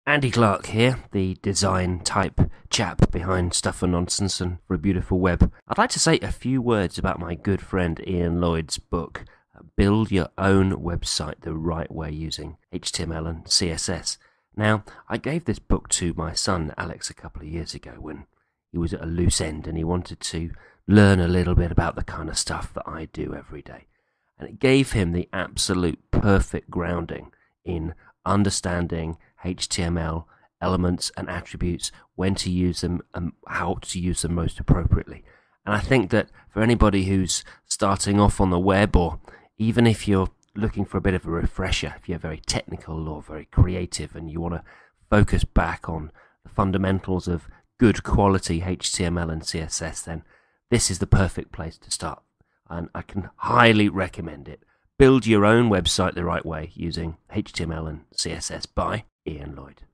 Andy Clark here, the design type chap behind Stuff for Nonsense and For a Beautiful Web. I'd like to say a few words about my good friend Ian Lloyd's book, Build Your Own Website the Right Way Using HTML and CSS. Now, I gave this book to my son Alex a couple of years ago when he was at a loose end and he wanted to learn a little bit about the kind of stuff that I do every day. And it gave him the absolute perfect grounding in understanding HTML elements and attributes, when to use them and how to use them most appropriately. And I think that for anybody who's starting off on the web, or even if you're looking for a bit of a refresher, if you're very technical or very creative and you want to focus back on the fundamentals of good quality HTML and CSS, then this is the perfect place to start. And I can highly recommend it. Build Your Own Website the Right Way Using HTML and CSS by Ian Lloyd.